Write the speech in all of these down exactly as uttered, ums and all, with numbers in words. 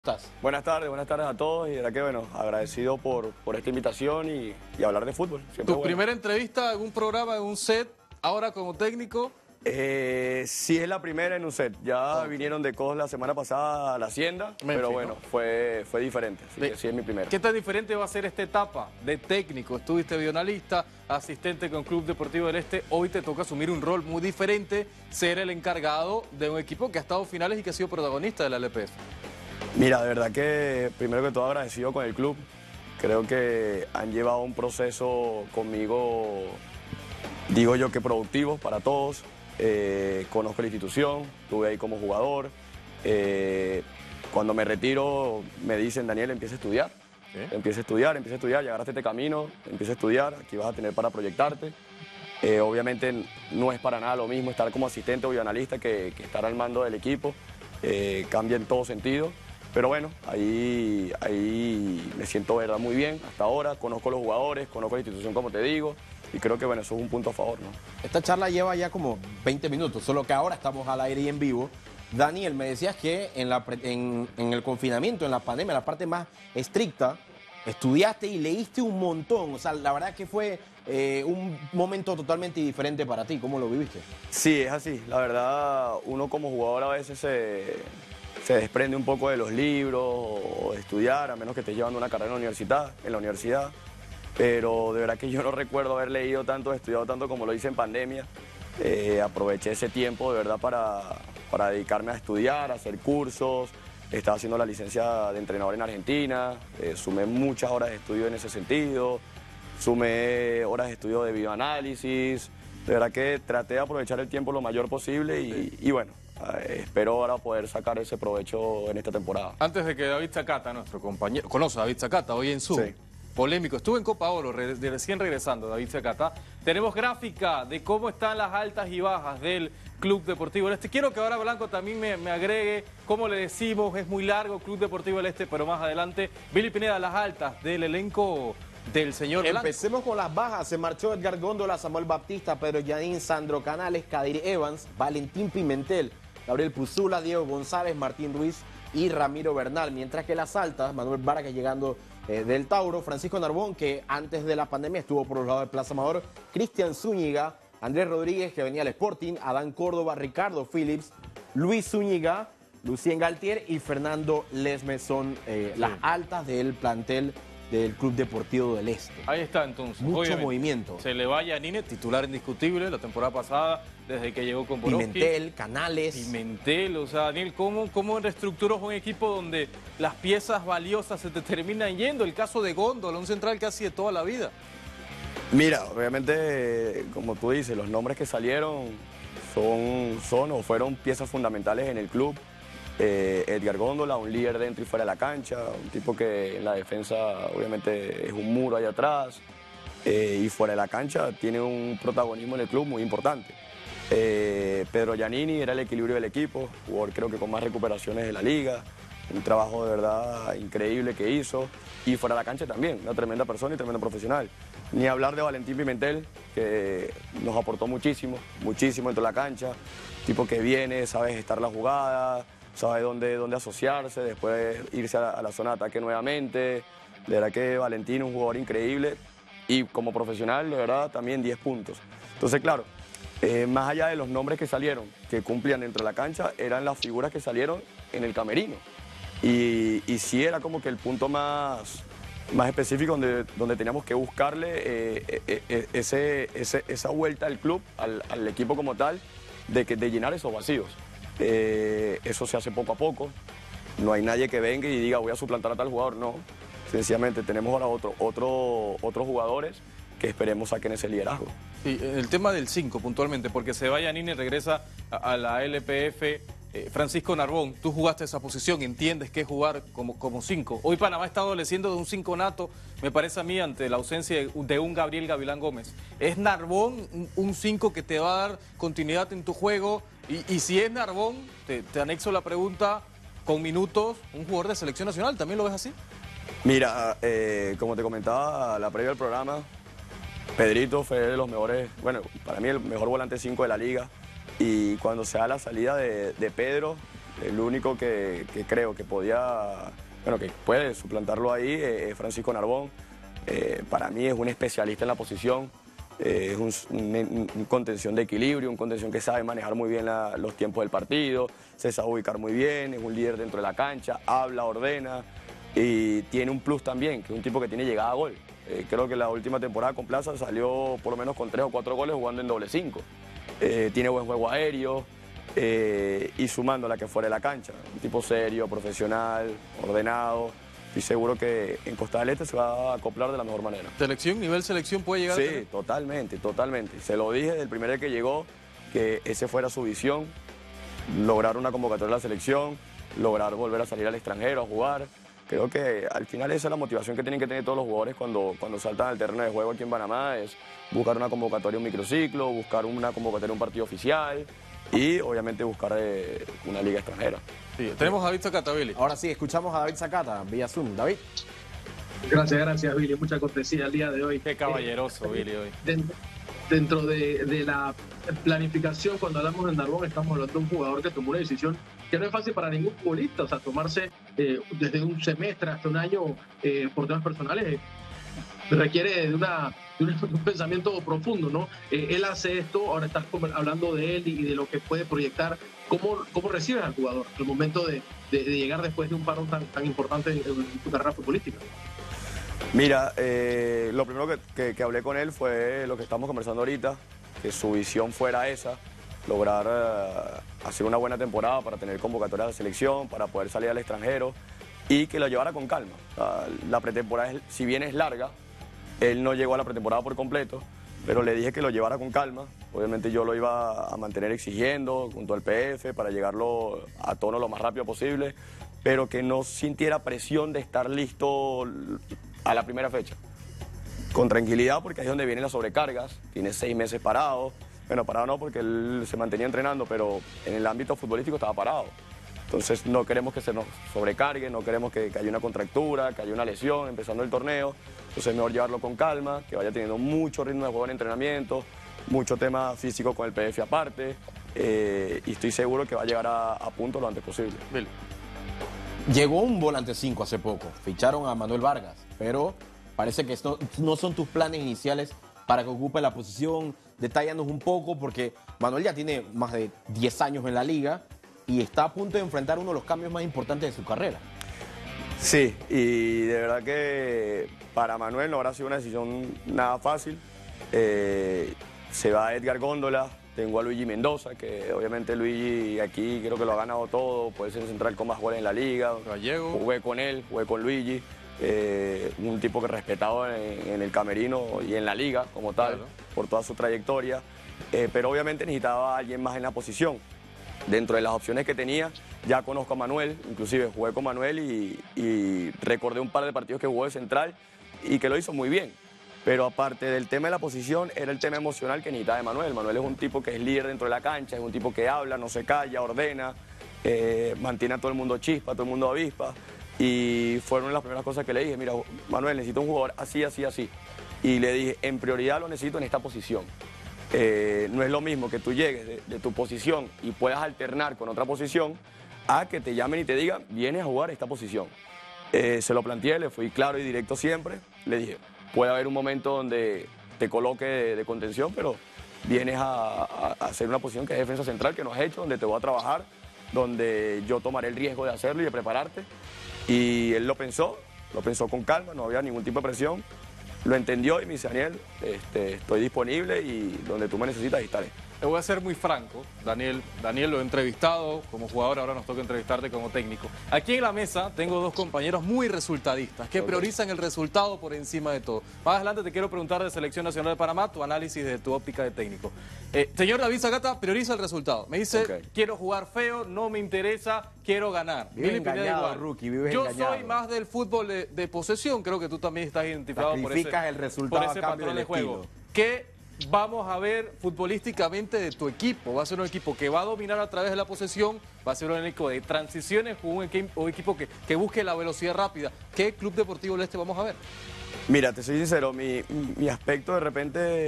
¿Estás? Buenas tardes, buenas tardes a todos y de verdad que bueno, agradecido por, por esta invitación y, y hablar de fútbol. Siempre ¿Tu bueno. primera entrevista en un programa, en un set, ahora como técnico? Eh, sí es la primera en un set, ya Ok. vinieron de Cos la semana pasada a la Hacienda, Memphis, pero ¿no? bueno, fue, fue diferente, así De- que sí es mi primera. ¿Qué tan diferente va a ser esta etapa de técnico? Estuviste bionalista, asistente con Club Deportivo del Este, hoy te toca asumir un rol muy diferente, ser el encargado de un equipo que ha estado en finales y que ha sido protagonista de la L P F. Mira, de verdad que primero que todo agradecido con el club, creo que han llevado un proceso conmigo, digo yo que productivo para todos. Eh, conozco la institución, estuve ahí como jugador. Eh, cuando me retiro me dicen, Daniel, empieza a estudiar. ¿Sí? Empieza a estudiar, empieza a estudiar, ya agarraste este camino, empieza a estudiar, aquí vas a tener para proyectarte. Eh, obviamente no es para nada lo mismo estar como asistente o bioanalista que, que estar al mando del equipo. Eh, cambia en todo sentido. Pero bueno, ahí, ahí me siento verdad muy bien hasta ahora, conozco los jugadores, conozco la institución como te digo, y creo que bueno, eso es un punto a favor, ¿no? Esta charla lleva ya como veinte minutos, solo que ahora estamos al aire y en vivo. Daniel, me decías que en, la, pre- en, en el confinamiento, en la pandemia, la parte más estricta, estudiaste y leíste un montón. O sea, la verdad que fue eh, un momento totalmente diferente para ti. ¿Cómo lo viviste? Sí, es así, la verdad, uno como jugador a veces se, se desprende un poco de los libros o de estudiar, a menos que estés llevando una carrera en la universidad, en la universidad. Pero de verdad que yo no recuerdo haber leído tanto, estudiado tanto como lo hice en pandemia. Eh, aproveché ese tiempo de verdad para, para dedicarme a estudiar, a hacer cursos. Estaba haciendo la licencia de entrenador en Argentina, eh, sumé muchas horas de estudio en ese sentido, sumé horas de estudio de bioanálisis. De verdad que traté de aprovechar el tiempo lo mayor posible y, y bueno, eh, espero ahora poder sacar ese provecho en esta temporada. Antes de que David Zacata, nuestro compañero, conoce a David Zacata hoy en Zoom, Sí. polémico, estuvo en Copa Oro, re- de recién regresando David Zacata, tenemos gráfica de cómo están las altas y bajas del Club Deportivo del Este. Quiero que ahora Blanco también me, me agregue cómo le decimos, es muy largo Club Deportivo del Este, pero más adelante, Billy Pineda, las altas del elenco del señor Blanco. Empecemos con las bajas. Se marchó Edgar Góndola, Samuel Baptista, Pedro Yanín, Sandro Canales, Kadir Evans, Valentín Pimentel, Gabriel Puzula, Diego González, Martín Ruiz y Ramiro Bernal. Mientras que las altas, Manuel Vargas llegando eh, del Tauro, Francisco Narbón, que antes de la pandemia estuvo por los lados de Plaza Amador, Cristian Zúñiga, Andrés Rodríguez, que venía al Sporting, Adán Córdoba, Ricardo Phillips, Luis Zúñiga, Lucien Galtier y Fernando Lesme son eh, las altas del plantel del Club Deportivo del Este. Ahí está entonces. Mucho Obviamente, movimiento. Se le va a Yanine, titular indiscutible la temporada pasada, desde que llegó con Borowski. Pimentel, Canales. Pimentel, o sea, Daniel, ¿cómo, cómo reestructuras un equipo donde las piezas valiosas se te terminan yendo? El caso de Góndola, un central casi de toda la vida. Mira, obviamente, como tú dices, los nombres que salieron son, son o fueron piezas fundamentales en el club. Eh, Edgar Góndola, un líder dentro y fuera de la cancha, un tipo que en la defensa obviamente es un muro ahí atrás eh, y fuera de la cancha tiene un protagonismo en el club muy importante. Eh, Pedro Giannini era el equilibrio del equipo, jugador creo que con más recuperaciones de la liga, un trabajo de verdad increíble que hizo y fuera de la cancha también, una tremenda persona y tremendo profesional. Ni hablar de Valentín Pimentel, que nos aportó muchísimo, muchísimo dentro de la cancha, tipo que viene, sabe gestar la jugada, sabe dónde, dónde asociarse, después irse a la, a la zona de ataque nuevamente. De verdad que Valentín es un jugador increíble y como profesional, de verdad, también diez puntos. Entonces, claro, eh, más allá de los nombres que salieron, que cumplían dentro de la cancha, eran las figuras que salieron en el camerino. Y, y sí era como que el punto más, más específico donde, donde teníamos que buscarle eh, eh, eh, ese, ese, esa vuelta al club, al, al equipo como tal, de, que, de llenar esos vacíos. Eh, eso se hace poco a poco. No hay nadie que venga y diga voy a suplantar a tal jugador, no. Sencillamente tenemos ahora otro, otro, otros jugadores que esperemos saquen ese liderazgo. Sí, el tema del cinco puntualmente, porque se va Yanine y regresa a, a la L P F. Eh, Francisco Narbón, tú jugaste esa posición, entiendes que es jugar como cinco. Hoy Panamá está adoleciendo de un cinco nato, me parece a mí, ante la ausencia de, de un Gabriel Gavilán Gómez. ¿Es Narbón un cinco que te va a dar continuidad en tu juego? Y, y si es Narbón, te, te anexo la pregunta, con minutos, un jugador de selección nacional, ¿también lo ves así? Mira, eh, como te comentaba a la previa del programa, Pedrito fue de los mejores, bueno, para mí el mejor volante cinco de la liga. Y cuando se da la salida de, de Pedro, El único que, que creo que podía, bueno, que puede suplantarlo ahí es Francisco Narbón. Eh, para mí es un especialista en la posición. Eh, es un, un, un contención de equilibrio, un contención que sabe manejar muy bien la, los tiempos del partido, se sabe ubicar muy bien, es un líder dentro de la cancha, habla, ordena y tiene un plus también, que es un tipo que tiene llegada a gol. Eh, creo que la última temporada con Plaza salió por lo menos con tres o cuatro goles jugando en doble cinco. Eh, tiene buen juego aéreo eh, y sumando la que fuera de la cancha. Un tipo serio, profesional, ordenado. Estoy seguro que en Costa del Este se va a acoplar de la mejor manera. ¿Selección, nivel selección puede llegar? Sí, a tener? totalmente, totalmente. Se lo dije desde el primer día que llegó, que ese fuera su visión, lograr una convocatoria de la selección, lograr volver a salir al extranjero a jugar. Creo que al final esa es la motivación que tienen que tener todos los jugadores cuando, cuando saltan al terreno de juego aquí en Panamá, es buscar una convocatoria, un microciclo, buscar una convocatoria, un partido oficial y obviamente buscar eh, una liga extranjera. Sí, tenemos a David Zacata, Billy. Ahora sí, escuchamos a David Zacata vía Zoom. David. Gracias, gracias, Billy. Mucha cortesía el día de hoy. Qué caballeroso, eh, Billy, hoy. Dentro, dentro de, de la planificación, cuando hablamos de Narbón, estamos hablando de un jugador que tomó una decisión que no es fácil para ningún futbolista. O sea, tomarse eh, desde un semestre hasta un año eh, por temas personales eh, requiere de, una, de un pensamiento profundo, ¿no? Eh, él hace esto, ahora estás hablando de él y de lo que puede proyectar. ¿Cómo, cómo recibes al jugador el momento de, de, de llegar después de un paro tan, tan importante en, en tu carrera futbolística? Mira, eh, lo primero que, que, que hablé con él fue lo que estamos conversando ahorita, que su visión fuera esa, lograr eh, hacer una buena temporada para tener convocatoria de selección, para poder salir al extranjero y que lo llevara con calma. O sea, la pretemporada, es, si bien es larga, él no llegó a la pretemporada por completo, pero le dije que lo llevara con calma. Obviamente yo lo iba a mantener exigiendo junto al P F para llegarlo a tono lo más rápido posible, pero que no sintiera presión de estar listo a la primera fecha. Con tranquilidad, porque ahí es donde vienen las sobrecargas. Tiene seis meses parado. Bueno, parado no, porque él se mantenía entrenando, pero en el ámbito futbolístico estaba parado. Entonces no queremos que se nos sobrecargue, no queremos que, que haya una contractura, que haya una lesión empezando el torneo. Entonces es mejor llevarlo con calma, que vaya teniendo mucho ritmo de juego en entrenamiento, mucho tema físico con el P F aparte, eh, y estoy seguro que va a llegar a, a punto lo antes posible. Billy. Llegó un volante cinco hace poco, ficharon a Manuel Vargas, pero parece que esto no son tus planes iniciales para que ocupe la posición. Detállanos un poco, porque Manuel ya tiene más de diez años en la liga y está a punto de enfrentar uno de los cambios más importantes de su carrera. Sí, y de verdad que para Manuel no habrá sido una decisión nada fácil. Eh, se va Edgar Góndola, tengo a Luigi Mendoza, que obviamente Luigi aquí creo que lo ha ganado todo, puede ser el central con más goles en la liga. Gallego. Jugué con él, jugué con Luigi, eh, un tipo que respetado en, en el camerino y en la liga como tal, claro, por toda su trayectoria, eh, pero obviamente necesitaba a alguien más en la posición. Dentro de las opciones que tenía, ya conozco a Manuel, inclusive jugué con Manuel y, y recordé un par de partidos que jugó de central y que lo hizo muy bien. Pero aparte del tema de la posición, era el tema emocional que necesitaba de Manuel. Manuel es un tipo que es líder dentro de la cancha, es un tipo que habla, no se calla, ordena, eh, mantiene a todo el mundo chispa, a todo el mundo avispa. Y fueron las primeras cosas que le dije, mira, Manuel, necesito un jugador así, así, así. Y le dije, en prioridad lo necesito en esta posición. Eh, no es lo mismo que tú llegues de, de tu posición y puedas alternar con otra posición a que te llamen y te digan, vienes a jugar esta posición. Eh, se lo planteé, le fui claro y directo siempre. Le dije, puede haber un momento donde te coloque de, de contención, pero vienes a, a, a hacer una posición que es defensa central, que no has hecho, donde te voy a trabajar, donde yo tomaré el riesgo de hacerlo y de prepararte. Y él lo pensó, lo pensó con calma, no había ningún tipo de presión. Lo entendió y me dice, Daniel, este, estoy disponible y donde tú me necesitas, ahí estaré. Te voy a ser muy franco, Daniel. Daniel lo he entrevistado como jugador, ahora nos toca entrevistarte como técnico. Aquí en la mesa tengo dos compañeros muy resultadistas, que okay. priorizan el resultado por encima de todo. Más adelante te quiero preguntar de Selección Nacional de Panamá, tu análisis de tu óptica de técnico. Eh, señor David Zacata, prioriza el resultado. Me dice, okay. quiero jugar feo, no me interesa, quiero ganar. Vive engañado, rookie, vive Yo engañado. soy más del fútbol de, de posesión, creo que tú también estás identificado por ese, el resultado por ese patrón de juego. ¿Qué vamos a ver futbolísticamente de tu equipo? ¿Va a ser un equipo que va a dominar a través de la posesión? ¿Va a ser un equipo de transiciones o un equipo, un equipo que, que busque la velocidad rápida? ¿Qué Club Deportivo del Este vamos a ver? Mira, te soy sincero, mi, mi aspecto de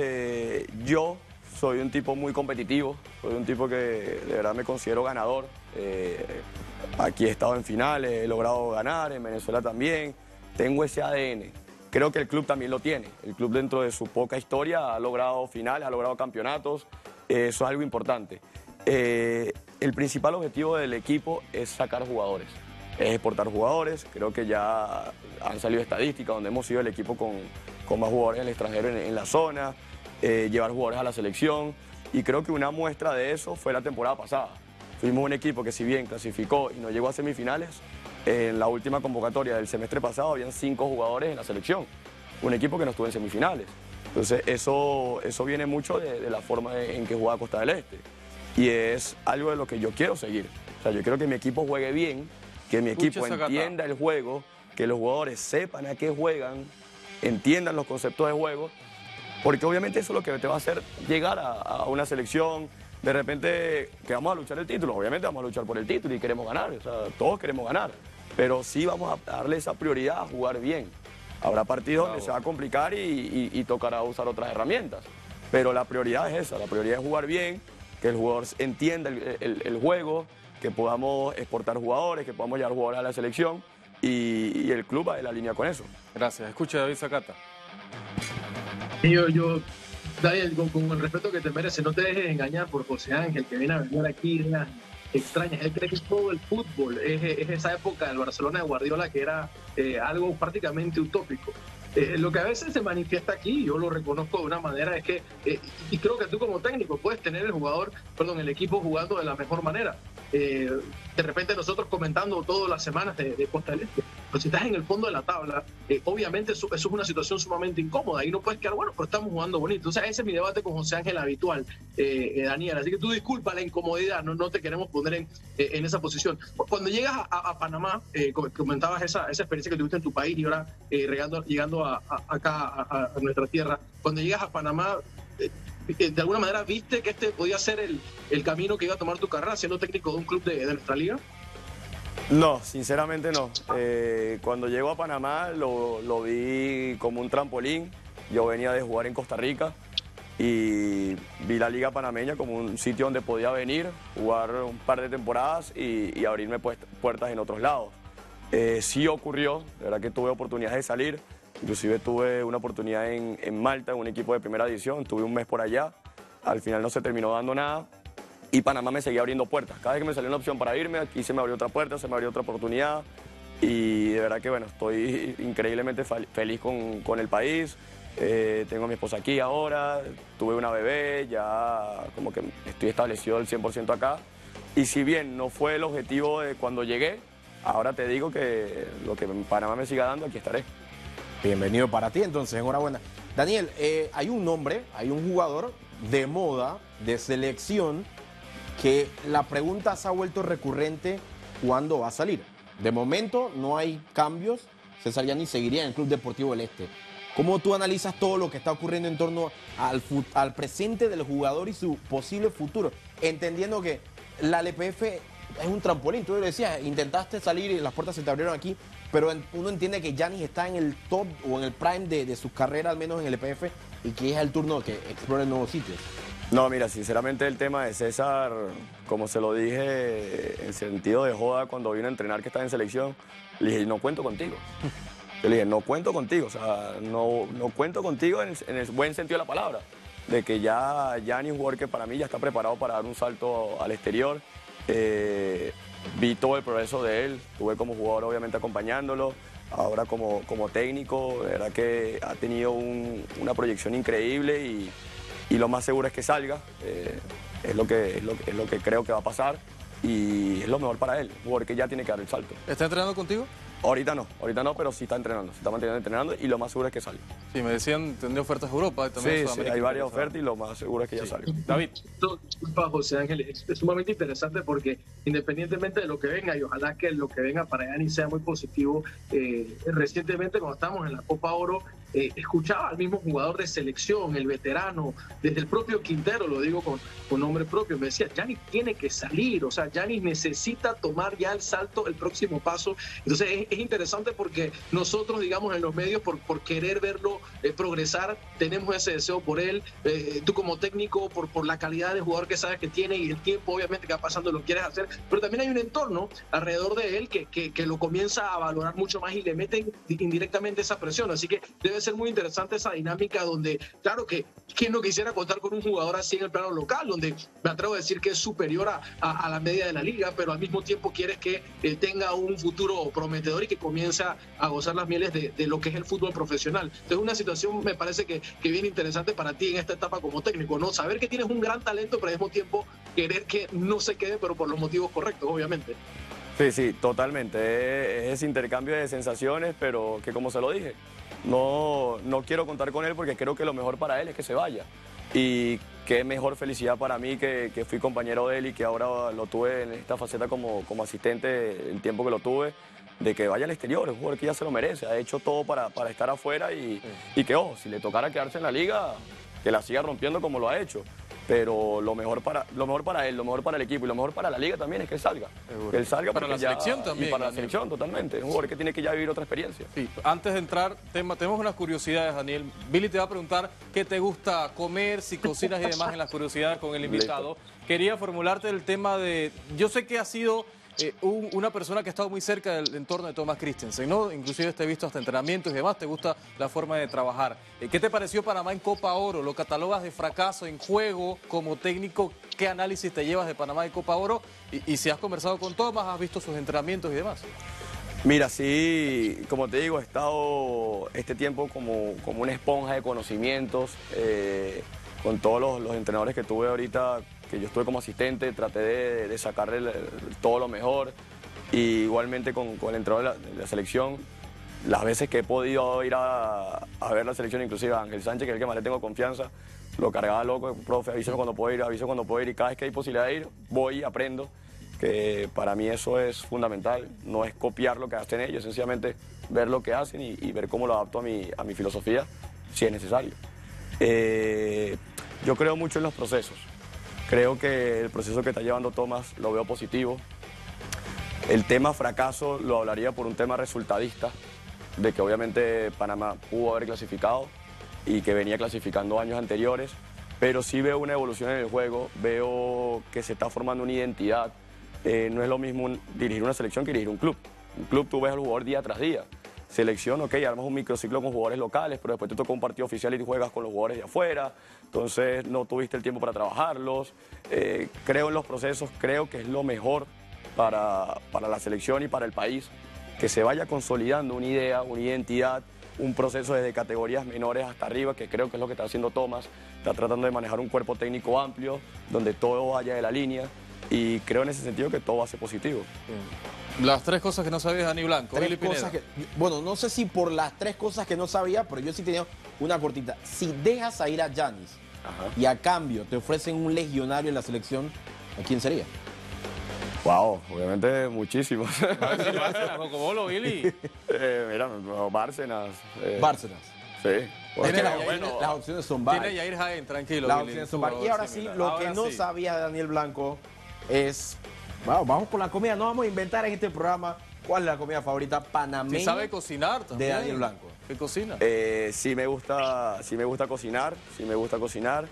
repente, yo soy un tipo muy competitivo, soy un tipo que de verdad me considero ganador. Eh, aquí he estado en finales, he logrado ganar, en Venezuela también. Tengo ese A D N. Creo que el club también lo tiene. El club, dentro de su poca historia, ha logrado finales, ha logrado campeonatos. Eh, eso es algo importante. Eh, el principal objetivo del equipo es sacar jugadores, es exportar jugadores. Creo que ya han salido estadísticas donde hemos sido el equipo con, con más jugadores en el extranjero en, en la zona, eh, llevar jugadores a la selección, y creo que una muestra de eso fue la temporada pasada. Fuimos un equipo que, si bien clasificó y no llegó a semifinales, en la última convocatoria del semestre pasado habían cinco jugadores en la selección, un equipo que no estuvo en semifinales. Entonces eso, eso viene mucho de, de la forma en que juega Costa del Este. Y es algo de lo que yo quiero seguir. O sea, yo quiero que mi equipo juegue bien, que mi equipo entienda el juego, que los jugadores sepan a qué juegan, entiendan los conceptos de juego, porque obviamente eso es lo que te va a hacer llegar a, a una selección. De repente, que vamos a luchar el título, obviamente vamos a luchar por el título y queremos ganar, o sea, todos queremos ganar, pero sí vamos a darle esa prioridad a jugar bien. Habrá partidos donde se va a complicar y, y, y tocará usar otras herramientas, pero la prioridad es esa, la prioridad es jugar bien, que el jugador entienda el, el, el juego, que podamos exportar jugadores, que podamos llevar jugadores a la selección, y, y el club va en la línea con eso. Gracias. Escucha, David Zacata. Yo, yo, Daniel, con, con el respeto que te merece, no te dejes engañar por José Ángel, que viene a venir aquí ideas extrañas. Él cree que es todo el fútbol, es, es esa época del Barcelona de Guardiola que era eh, algo prácticamente utópico. Eh, lo que a veces se manifiesta aquí, yo lo reconozco de una manera, es que, eh, y creo que tú como técnico puedes tener el jugador, perdón, el equipo jugando de la mejor manera. Eh, de repente nosotros comentando todas las semanas de, de Costa del Este, pero si estás en el fondo de la tabla, eh, obviamente eso, eso es una situación sumamente incómoda y no puedes quedar, bueno, pero estamos jugando bonito. O sea, ese es mi debate con José Ángel habitual, eh, eh, Daniel. Así que tú disculpa la incomodidad, no, no te queremos poner en, eh, en esa posición. Cuando llegas a, a, a Panamá, eh, comentabas esa, esa experiencia que tuviste en tu país y ahora eh, regando, llegando a, a, acá a, a nuestra tierra. Cuando llegas a Panamá, eh, de alguna manera viste que este podía ser el, el camino que iba a tomar tu carrera siendo técnico de un club de, de nuestra liga. No, sinceramente no. Eh, cuando llego a Panamá lo, lo vi como un trampolín. Yo venía de jugar en Costa Rica y vi la liga panameña como un sitio donde podía venir, jugar un par de temporadas y, y abrirme puertas en otros lados. Eh, sí ocurrió, de verdad que tuve oportunidades de salir. Inclusive tuve una oportunidad en, en Malta, en un equipo de primera división, tuve un mes por allá, al final no se terminó dando nada y Panamá me seguía abriendo puertas. Cada vez que me salió una opción para irme, aquí se me abrió otra puerta, se me abrió otra oportunidad y de verdad que bueno, estoy increíblemente feliz con, con el país. Eh, tengo a mi esposa aquí ahora, tuve una bebé, ya como que estoy establecido al cien por ciento acá y si bien no fue el objetivo de cuando llegué, ahora te digo que lo que Panamá me siga dando, aquí estaré. Bienvenido para ti, entonces, enhorabuena. Daniel, eh, hay un nombre, hay un jugador de moda, de selección, que la pregunta se ha vuelto recurrente, ¿cuándo va a salir? De momento no hay cambios, César Yáñez seguiría en el Club Deportivo del Este. ¿Cómo tú analizas todo lo que está ocurriendo en torno al, al presente del jugador y su posible futuro? Entendiendo que la L P F es un trampolín, tú lo decías, intentaste salir y las puertas se te abrieron aquí, pero uno entiende que Yáñez está en el top o en el prime de, de su carrera, al menos en el L P F, y que es el turno de que explore nuevos sitios. No, mira, sinceramente el tema de César, como se lo dije en sentido de joda cuando vino a entrenar que estaba en selección, le dije, no cuento contigo. Yo le dije, no cuento contigo, o sea, no, no cuento contigo en el, en el buen sentido de la palabra, de que ya Yáñez, un jugador que para mí ya está preparado para dar un salto al exterior. Eh, vi todo el progreso de él, estuve como jugador obviamente acompañándolo, ahora como, como técnico, de verdad que ha tenido un, una proyección increíble y, y lo más seguro es que salga, eh, es, lo que, es, lo, es lo que creo que va a pasar y es lo mejor para él, porque ya tiene que dar el salto. ¿Está entrenando contigo? Ahorita no, ahorita no, pero sí está entrenando, se está manteniendo entrenando y lo más seguro es que salga. Sí, me decían, tendría ofertas de Europa. También sí, sí, hay varias ofertas y lo más seguro es que ya sí. salga. David. Disculpa, José Ángel, es, es sumamente interesante porque independientemente de lo que venga, y ojalá que lo que venga para Yáñez sea muy positivo, eh, recientemente cuando estábamos en la Copa Oro, eh, escuchaba al mismo jugador de selección, el veterano, desde el propio Quintero, lo digo con, con nombre propio, me decía, Yáñez tiene que salir, o sea, Yáñez necesita tomar ya el salto, el próximo paso. Entonces es, es interesante porque nosotros, digamos, en los medios, por, por querer verlo eh, progresar, tenemos ese deseo por él. Eh, tú como técnico, por, por la calidad de jugador que sabes que tiene y el tiempo, obviamente, que va pasando, lo quieres hacer. Pero también hay un entorno alrededor de él que, que, que lo comienza a valorar mucho más y le meten indirectamente esa presión. Así que debe ser muy interesante esa dinámica donde, claro que quién no quisiera contar con un jugador así en el plano local, donde me atrevo a decir que es superior a, a, a la media de la liga, pero al mismo tiempo quieres que eh, tenga un futuro prometedor y que comience a, a gozar las mieles de, de lo que es el fútbol profesional. Entonces, una situación me parece que, que bien interesante para ti en esta etapa como técnico, ¿no? Saber que tienes un gran talento, pero al mismo tiempo querer que no se quede, pero por los motivos correctos, obviamente. Sí, sí, totalmente. Es ese intercambio de sensaciones, pero que como se lo dije, no, no quiero contar con él porque creo que lo mejor para él es que se vaya. Y qué mejor felicidad para mí que, que fui compañero de él y que ahora lo tuve en esta faceta como, como asistente el tiempo que lo tuve, de que vaya al exterior, es un jugador que ya se lo merece, ha hecho todo para, para estar afuera y, sí. y que, ojo, si le tocara quedarse en la liga, que la siga rompiendo como lo ha hecho. Pero lo mejor para lo mejor para él, lo mejor para el equipo y lo mejor para la liga también es que él salga. Seguro. Que él salga para la ya, selección también. Y para Daniel. la selección totalmente. Es un jugador que tiene que ya vivir otra experiencia. Sí, antes de entrar, tema, tenemos unas curiosidades, Daniel. Billy te va a preguntar qué te gusta comer, si cocinas y demás en las curiosidades con el invitado. Listo. Quería formularte el tema de... Yo sé que ha sido... Eh, un, una persona que ha estado muy cerca del entorno de Thomas Christensen, ¿no? Inclusive te he visto hasta entrenamientos y demás, te gusta la forma de trabajar. Eh, ¿Qué te pareció Panamá en Copa Oro? ¿Lo catalogas de fracaso en juego como técnico? ¿Qué análisis te llevas de Panamá en Copa Oro? Y, y si has conversado con Thomas, has visto sus entrenamientos y demás. Mira, sí, como te digo, he estado este tiempo como, como una esponja de conocimientos, eh, con todos los, los entrenadores que tuve ahorita, que yo estuve como asistente, traté de, de sacarle el, el, todo lo mejor. Y igualmente con, con el entrenador de la, de la selección, las veces que he podido ir a, a ver la selección, inclusive a Ángel Sánchez, que es el que más le tengo confianza, lo cargaba loco, profe, avísame cuando puedo ir, avísame cuando puedo ir, y cada vez que hay posibilidad de ir, voy y aprendo, que para mí eso es fundamental, no es copiar lo que hacen ellos, es sencillamente ver lo que hacen y, y ver cómo lo adapto a mi, a mi filosofía, si es necesario. Eh, yo creo mucho en los procesos. Creo que el proceso que está llevando Thomas lo veo positivo. El tema fracaso lo hablaría por un tema resultadista, de que obviamente Panamá pudo haber clasificado y que venía clasificando años anteriores, pero sí veo una evolución en el juego, veo que se está formando una identidad. Eh, no es lo mismo dirigir una selección que dirigir un club. Un club tú ves al jugador día tras día. Selección, ok, armas un microciclo con jugadores locales, pero después te toca un partido oficial y juegas con los jugadores de afuera, entonces no tuviste el tiempo para trabajarlos. Eh, creo en los procesos, creo que es lo mejor para, para la selección y para el país, que se vaya consolidando una idea, una identidad, un proceso desde categorías menores hasta arriba, que creo que es lo que está haciendo Thomas. Está tratando de manejar un cuerpo técnico amplio, donde todo vaya de la línea, y creo en ese sentido que todo va a ser positivo. Sí. Las tres cosas que no sabías, Dani Blanco. Tres cosas que, bueno, no sé si por las tres cosas que no sabía, pero yo sí tenía una cortita. Si dejas a ir a Giannis y a cambio te ofrecen un legionario en la selección, ¿a quién sería? Wow, obviamente muchísimos. Bárcenas, Cocobolo, Billy. eh, mira, Bárcenas. Eh, Bárcenas. Sí. Tiene Bueno, la, bueno, las opciones son varias. Tiene Yair Jaén, tranquilo. Las Billy, opciones son varias. Y ahora sí, mira, lo ahora que no sí. sabía Daniel Blanco es... Wow, vamos con la comida. No vamos a inventar en este programa cuál es la comida favorita panameña. Sí sabe cocinar también. De Daniel Blanco. ¿Qué cocina? Eh, sí me gusta, sí me gusta cocinar, sí me gusta cocinar.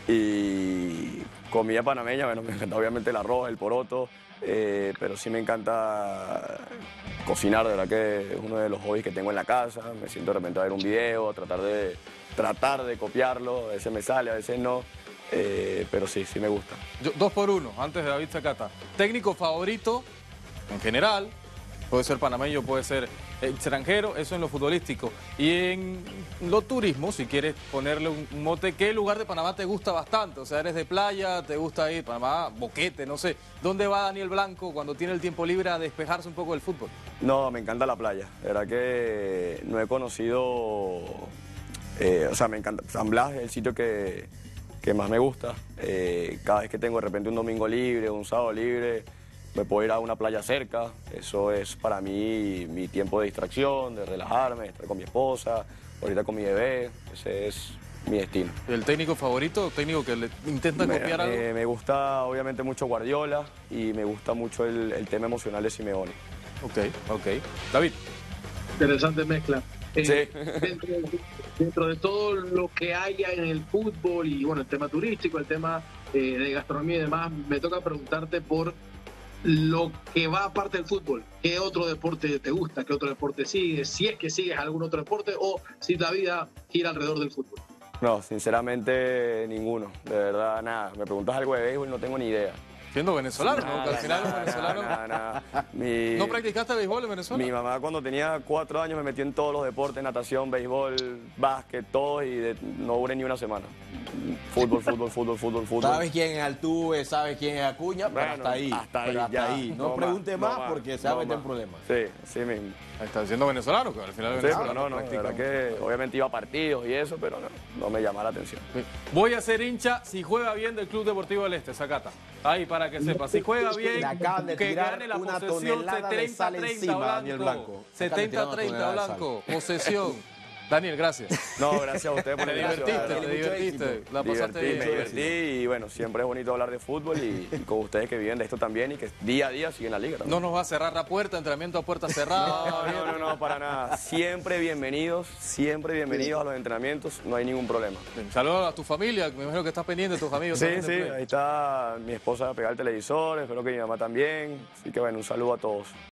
Y comida panameña, bueno, me encanta obviamente el arroz, el poroto, eh, pero sí me encanta cocinar, de verdad que es uno de los hobbies que tengo en la casa. Me siento de repente a ver un video, tratar de, tratar de copiarlo, a veces me sale, a veces no. Eh, pero sí, sí me gusta. Yo, dos por uno, antes de David Zacata. Técnico favorito, en general, puede ser panameño, puede ser extranjero, eso en lo futbolístico. Y en lo turismo, si quieres ponerle un mote, ¿qué lugar de Panamá te gusta bastante? O sea, eres de playa, te gusta ir, Panamá, Boquete, no sé. ¿Dónde va Daniel Blanco cuando tiene el tiempo libre a despejarse un poco del fútbol? No, me encanta la playa. De verdad que no he conocido, eh, o sea, me encanta. San Blas es el sitio que... que más me gusta. Eh, cada vez que tengo de repente un domingo libre, un sábado libre, me puedo ir a una playa cerca. Eso es para mí mi tiempo de distracción, de relajarme, de estar con mi esposa, ahorita con mi bebé. Ese es mi destino. ¿El técnico favorito? ¿Técnico que le intenta me, copiar algo? Me, me gusta obviamente mucho Guardiola y me gusta mucho el, el tema emocional de Simeone. Ok, ok. David. Interesante mezcla. Eh, Sí. dentro, dentro de todo lo que haya en el fútbol y bueno, el tema turístico, el tema eh, de gastronomía y demás, me toca preguntarte por lo que va aparte del fútbol. ¿Qué otro deporte te gusta? ¿Qué otro deporte sigues? Si es que sigues algún otro deporte o si la vida gira alrededor del fútbol. No, sinceramente ninguno, de verdad nada. Me preguntas algo de béisbol, no tengo ni idea. Siendo venezolano, ¿no? Nada, Que al final nada, los venezolanos... nada, nada, nada. Mi- ¿No practicaste béisbol en Venezuela? Mi mamá cuando tenía cuatro años me metió en todos los deportes, natación, béisbol, básquet, todo, y de- no duré ni una semana. Fútbol, fútbol, fútbol, fútbol, fútbol. Sabes quién es Altuve, sabes quién es Acuña, pero Bueno, hasta ahí. hasta ahí, pero hasta ya. ahí. No, No pregunte más, más, no más, porque se va a no meter en más. problemas. Sí, sí mismo. Ahí está siendo venezolano, que al final Sí, Venezuela pero no, no, la practica verdad que obviamente iba a partidos y eso, pero no, no me llama la atención. Voy a ser hincha si juega bien del Club Deportivo del Este, Zacata. Ahí, para que sepa. Si juega bien, Le acaban de que tirar gane la una posesión tonelada de setenta sal treinta encima a Daniel Blanco. Blanco. setenta treinta Acaban de tirar una tonelada de sal. Blanco. Posesión. Daniel, gracias. No, gracias a ustedes por Te la invitación. divertiste, de te verdad. divertiste. La pasaste Divertí, me bien. divertí y bueno, siempre es bonito hablar de fútbol y, y con ustedes que viven de esto también y que día a día siguen la liga también. No nos va a cerrar la puerta, entrenamiento a puerta cerrada. No, no, no, no, para nada. Siempre bienvenidos, siempre bienvenidos a los entrenamientos, no hay ningún problema. Saludos a tu familia, me imagino que estás pendiente de tus amigos. Sí, también de sí, Play. ahí está mi esposa a pegar el televisor, espero que mi mamá también. Así que bueno, un saludo a todos.